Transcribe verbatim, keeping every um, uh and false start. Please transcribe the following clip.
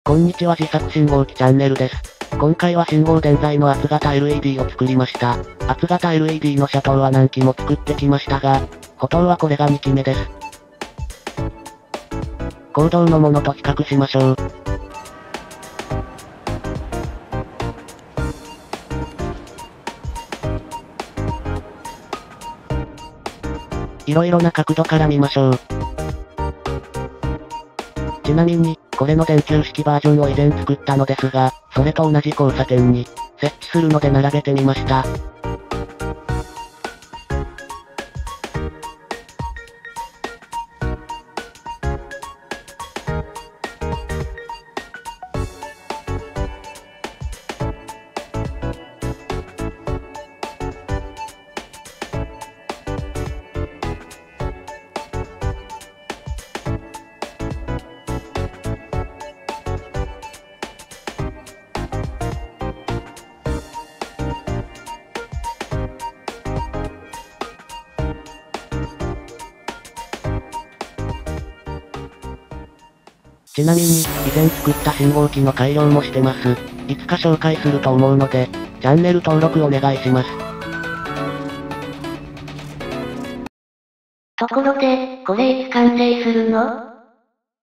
こんにちは、自作信号機チャンネルです。今回は信号電材の厚型 エルイーディー を作りました。厚型 エルイーディー の車灯は何機も作ってきましたが、歩灯はこれがにきめです。公道のものと比較しましょう。いろいろな角度から見ましょう。ちなみに、これの電球式バージョンを以前作ったのですが、それと同じ交差点に設置するので並べてみました。ちなみに、以前作った信号機の改良もしてます。いつか紹介すると思うので、チャンネル登録お願いします。 ところで、これいつ完成するの？